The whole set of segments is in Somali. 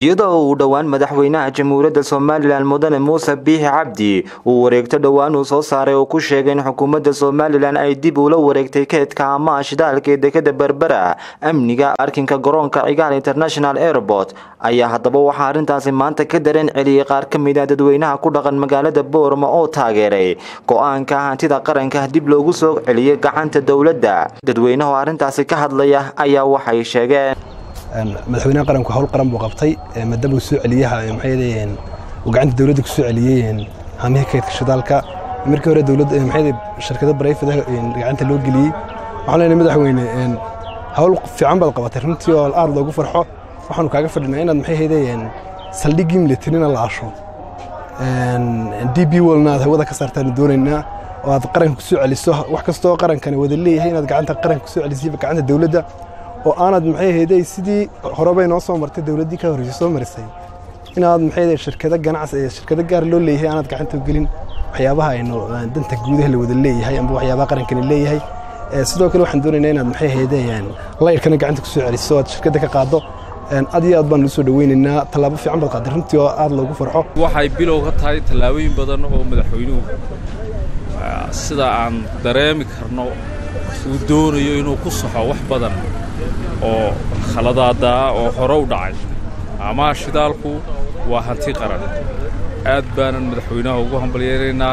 iyadoo uu dhawaan madaxweynaha jamhuuriyadda Soomaaliland mudane Muuse Biixi Cabdi uu wareegto dhawaan uu soo saaray oo ku sheegay in xukuumadda Soomaaliland ay dib ula wareegtay kaydka ama shidaalka ee dekedda Berbera amniga arkinka garoonka Cigaal International Airport ayaa haddaba waxa arintaasi maanta ka dareen celiyay qaar ka mid ah dadweynaha ku dhaqan magaalada Boorama oo taageeray go'aanka hantida qaranka dib loogu soo celiyay gacanta dawladda. dadweynaha arintaasi ka hadlaya ayaa waxay sheegeen madaxweynaha qaranku hawl qaran buu qabtay madaba soo celiyaha maxay leeyeen oo gacanta dawladda ku soo celiyeen hamihi kaydka shidaalka markii hore dawladda maxay shirkado private gacanta loo geliyay waxaan leenahay madaxweyne hawl fiican baad qabatay runtii oo aad loogu farxo waxaan kaaga fadhinaa inaad maxay heedeen saldhigii militariina la aasho DB walna hawada ka saartaan doonaynaa oo aad qaranka ku soo celiso wax kasta oo qarankani wada leeyahay inaad gacanta qaranka ku soo celiso gacanta dawladda oo aanad maxay heeday sidii horabay noo soo martay dawladdii ka horeysay soo marisay inaad maxay heeday shirkado ganacsi ee shirkado gaar loo leeyahay aanad gacanta u gelin waxyaabaha aynu danta gudaha la wada leeyahay ama waxyaabaha qarankani leeyahay sidoo kale waxaan doonaynaa inaad maxay heedayaan layrkana gacanta ku soo celiso aad shirkada ka qaado aad iyo aad baan u soo dhaweynaynaa talaabo fiican baad qaaday runtii oo aad loogu farxo waxay bilow ka tahay talaabooyin badan oo madaxweynuhu sida aan dareemi karno uu doonayo inuu ku saxo wax badan oo khaladaada oo hore u dhacay ama shidaalku waa hanti qaran aad baan madaxweynaha ugu hambalyeeynaa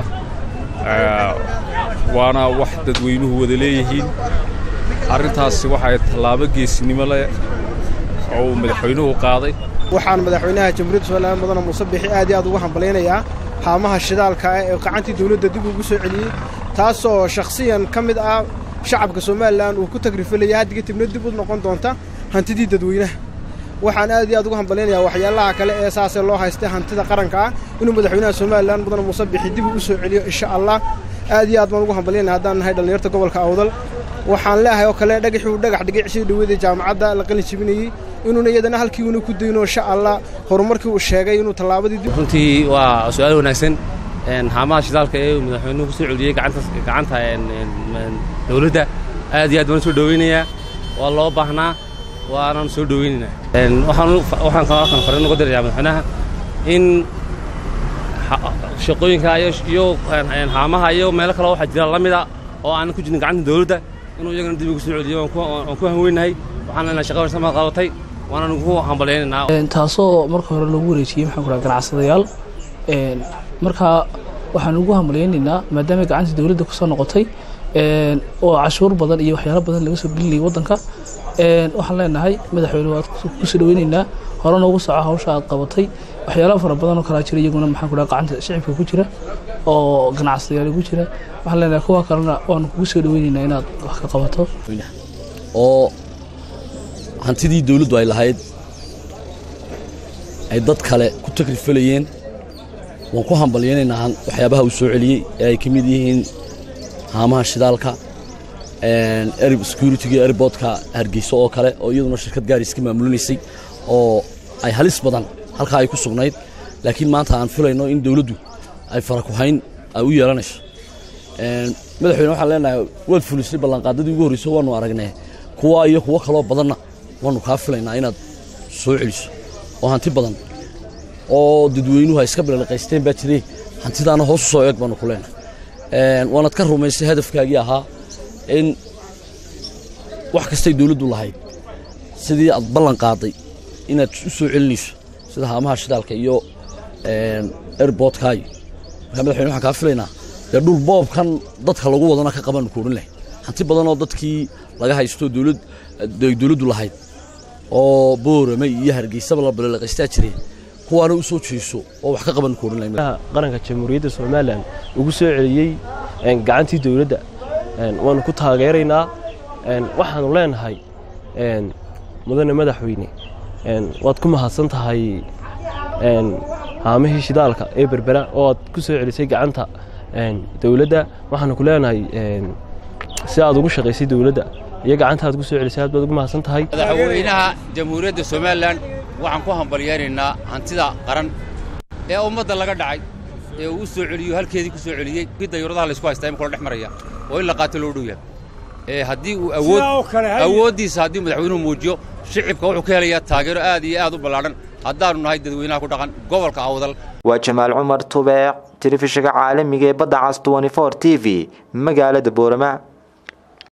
waana wax dadweynuhu wada leeyihiin arintaasi waxay talaabo geesinimo leh oo madaxweynuhu qaaday waxaan madaxweynaha jamhuuriyadda Soomaaliland mudane Muuse Biixi aad ugu hambalyeeynaa haamaha shidaalka ee gacantii dawladda dib ugu soo celiyay taasoo shakhsiyan kamid ah shacabka Soomaaliland uu ku tagrifalay hadiga tibna dib u noqon doonta hantidii dadweynaha waxaan aad ugu hambalyeeynaa waxyaalaha kale ee saasay loo haystay hantida qaranka inuu madaxweynaha Soomaaliland mudane Muuse Biixi dib u soo celiyo insha Allah aad baan ugu hambalyeeynaa hadaan nahay dhalinyarada gobolka Awdal waxaan leeyahay oo kale dhagaxii dhigicii dhaweeyay jaamacadda la qalin jibinayay inuu iyadana halkii uu ku dayno insha Allah horumarkii uu sheegay inuu talaabadii dib runtii waa su'aal wanaagsan haamaha shidaalka ee madaxweynuhu ku soo celiyay gacanta dawladda aad baan soo dhaweynayaa waa loo baahnaa waana soo dhaweynaynaa waxaan ka fariin ugu dirayaa madaxweynaha in shaqooyinka iyo haamaha iyo meel kale waxa jira lamida oo aan ku jirin gacanta dawladda inuu iyagana dib ugu soo celiyo aan ku haweenahay waxaan leenahay shaqo sama qabatay waana ugu hambalyeeynaa taasoo marka hore lagu wareejiyay maxaan ku raraa ganacsadayaal marka waxaan ugu hambalyeeynaa maadaama gacanta dawladda ku soo noqotay oo cashuur badan iyo waxyaalo badan laga soo gelinay wadanka waxaan leenahay madaxweynuhu aad ku soo dhaweynaynaa hore noogu soco hawsha aad qabatay waxyaalo fara badan oo kala jira iyaguna maxaan ku raraa gacanta shacabka ku jira oo ganacsadayaal ku jira waxaan leenahay kuwa kalena waan kugu soo dhaweynaynaa inaad wax ka qabato oo hantidii dawladdu ay lahayd ay dad kale ku takrifalayeen waan ku hambalyeeynaa waxyaabaha uu soo celiyay ee ay kamid yihiin haamaha shidaalka security airportka Hargeysa oo kale oo iyaduna shirkad gaar iska maamulinaysay oo ay halis badan halka ay ku sugnayd laakiin maanta aan filayno in dawladdu ay fara ku hayn ay u yeelanayso madaxweyne waxaan leenahay wad fulisay ballanqaadadii ugu horeysay waanu aragnay kuwa kale badanna waanu ka filaynaa inaad soo celiso oo hanti badan oo dadweynuhu ay iska bilaqaysteen baa jiray hantidaana hoos soo eeg baanu ku leenahay waanad ka rumaysay hadafkaagii ahaa in wax kasta dawladdu lahayd sidii aad ballan qaaday inaad u soo celinayso sida haamaha shidaalka iyo airportka madaxweyne waxaan ka filaynaa dhul boobkan dadka lagu wadana ka qaban koorin leh hanti badan oo dadkii laga haysto dawladdu lahayd oo Boorama iyo Hargeysa la bilaqaystaa jiray kuwaana u soo jeeso oo wax ka qaban koorin leh qaranka jamhuuriyadda Soomaaliland ugu soo celiyay gacantii dawladda waanu ku taageeraynaa waxaanu leenahay mudane madaxweyne waad ku mahadsan tahay haamihii shidaalka ee Berbera oo aad ku soo celisay gacanta dawladda waxaanu ku leenahay si aad ugu shaqaysay dawladda iyo gacanta aad ku soo celisay aad baad ugu mahadsan tahay madaxweynaha jamhuuriyadda Soomaaliland waxaan ku hambalyeeynaa hantida qaran ee ummadda laga dhacay ee uu soo celiyo halkeedii ku soo celiyay dayuuradaha la isku haystay in kala dhex maraya oo in la qaato loo dhow yahay haddii uu awoodiisa haddii madaxweynuhu muujiyo shicibka wuxuu ka helayaa taageero aad iyo aad u ballaaran haddaanu nahay dadweynaha ku dhaqan gobolka Awdal. waa Jamaal Cumar Tubeec, telefishinka caalamiga ee Badda Cas 24 TV magaalada Boorama.